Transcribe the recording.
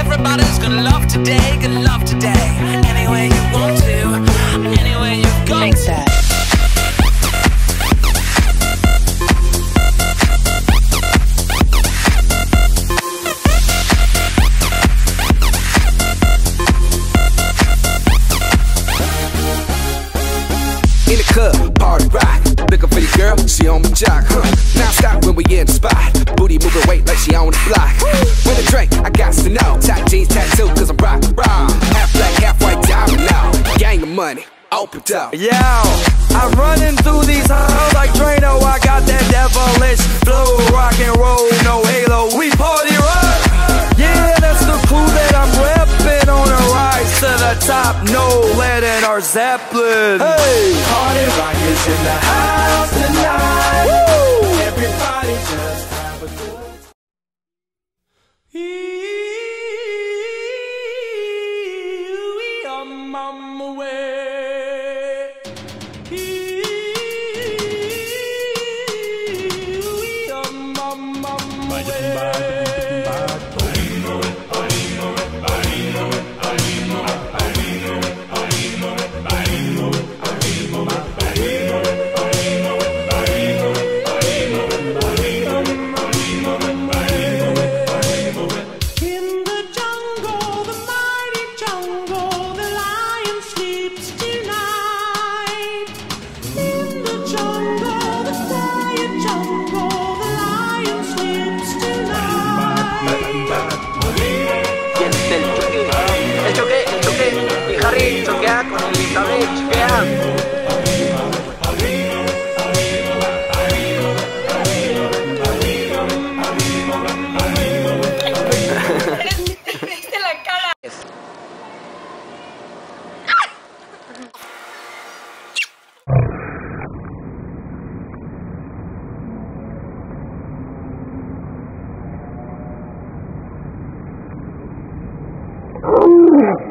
everybody's gonna love today, gonna love today. Any way you want to, any way you go. Thanks, Dad. In the club, party rock. Looking for your girl, she on my jock, Now stop when we in the spot. Booty moving weight like she on the block. With a drink, I got to know. Tight jeans, tattoo, cause I'm rock, raw. Half black, half white diamond now. Gang of money, open up. Yo, I'm running through these halls like Drano. I got that devilish flow, rock and roll, no halo. We party rock. Yeah, that's the crew that I'm repping on a rise to the top. No lead in our Zeppelin. Hey, Party rock is in the house tonight. woo! Everybody just have a good I'm on my way. I'm on my way. In the jungle, the mighty jungle, the lion sleeps tonight. In the jungle, the quiet jungle, the lion sleeps tonight. ¿Quién es el choque? El choque, el choque. Mi Harry choquea con el Isabel, choquea. Oh,